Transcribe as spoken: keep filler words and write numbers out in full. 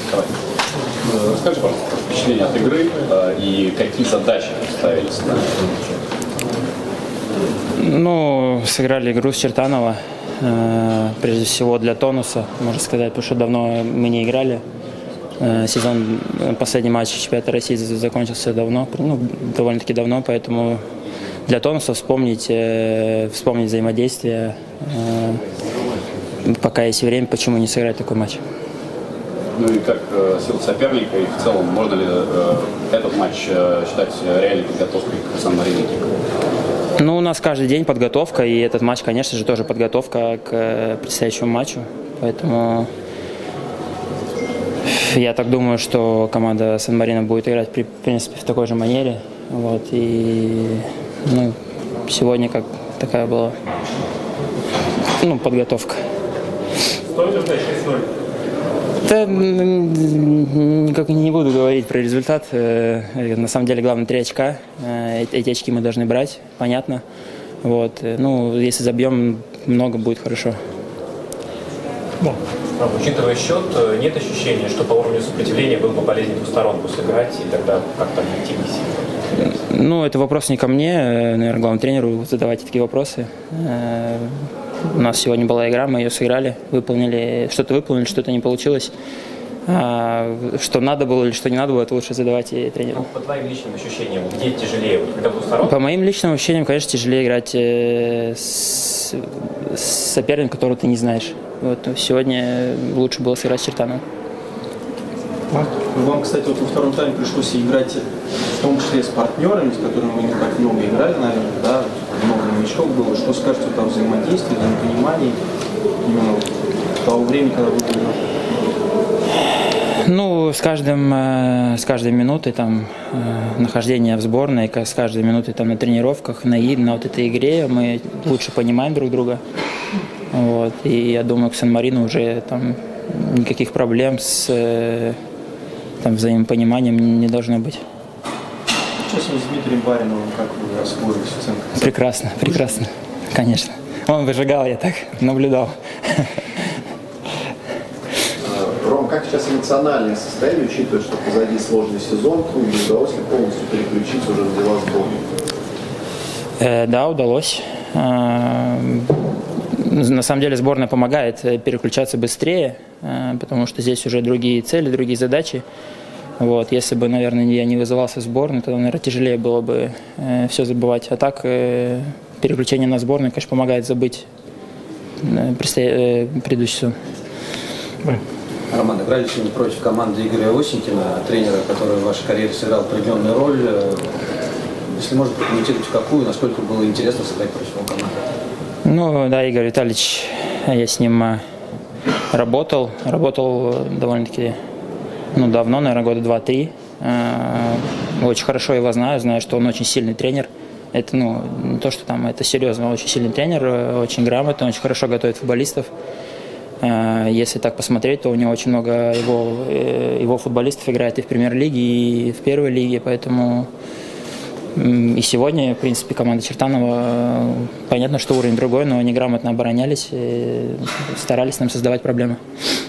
Расскажи, пожалуйста, впечатления от игры и какие задачи ставились на Ну, сыграли игру с Чертанова, прежде всего для тонуса, можно сказать, потому что давно мы не играли. Сезон, последний матч чемпионата России закончился давно, ну, довольно-таки давно, поэтому для тонуса вспомнить, вспомнить взаимодействие, пока есть время, почему не сыграть такой матч. Ну и как э, сила соперника, и в целом, можно ли э, этот матч э, считать реальной подготовкой к Сан-Марино? Ну, у нас каждый день подготовка, и этот матч, конечно же, тоже подготовка к предстоящему матчу. Поэтому я так думаю, что команда Сан-Марино будет играть, в принципе, в такой же манере. Вот, и ну, сегодня как такая была ну, подготовка. Стоит ждать шесть ноль? Да, никак не буду говорить про результат. На самом деле, главное, три очка. Эти очки мы должны брать, понятно. Вот. Ну, если забьем, много будет хорошо. Да. А, учитывая счет, нет ощущения, что по уровню сопротивления было бы полезнее двусторонку сыграть и тогда как-то объективнее сильно? Ну, это вопрос не ко мне, наверное, главному тренеру задавайте такие вопросы. У нас сегодня была игра, мы ее сыграли, выполнили, что-то выполнили, что-то не получилось. А, что надо было или что не надо было, это лучше задавайте тренеру. Ну, по твоим личным ощущениям, где тяжелее? Вот, когда двусторонка? По моим личным ощущениям, конечно, тяжелее играть э, с, с соперником, которого ты не знаешь. Вот, сегодня лучше было сыграть с Чертановым. Вам, кстати, вот во втором тайме пришлось играть в том числе с партнерами, с которыми вы не так много играли, наверное, да? Много новичков было. Что скажете о взаимодействии, взаимопонимании именно того времени, когда вы играли? Ну, с, каждым, с каждой минутой там, нахождения в сборной, с каждой минутой там, на тренировках, на, на вот этой игре мы лучше понимаем друг друга. Вот. И я думаю, к Сан-Марино уже там, никаких проблем с там, взаимопониманием не должно быть. Сейчас с Дмитрием Бариновым, как вы освоились в центре? Прекрасно, прекрасно, конечно. Он выжигал, я так наблюдал. Ром, как сейчас эмоциональное состояние, учитывая, что позади сложный сезон, не удалось ли полностью переключиться уже на дела сборной? Э, да, удалось. Э, на самом деле сборная помогает переключаться быстрее, э, потому что здесь уже другие цели, другие задачи. Вот. Если бы, наверное, я не вызывался в сборную, то, наверное, тяжелее было бы э, все забывать. А так э, переключение на сборную, конечно, помогает забыть э, предстоя... э, предыдущий сезон. Роман, играли сегодня против команды Игоря Осенькина, тренера, который в вашей карьере сыграл определенную роль. Если можно прокомментировать, какую, насколько было интересно сыграть против его команды? Ну, да, Игорь Витальевич, я с ним работал, работал довольно-таки ну, давно, наверное, года два-три. Очень хорошо его знаю, знаю, что он очень сильный тренер. Это, ну, не то, что там, это серьезно, очень сильный тренер, очень грамотный, очень хорошо готовит футболистов. Если так посмотреть, то у него очень много его, его футболистов играет и в премьер-лиге, и в первой лиге, поэтому и сегодня, в принципе, команда Чертанова, понятно, что уровень другой, но они грамотно оборонялись и старались нам создавать проблемы.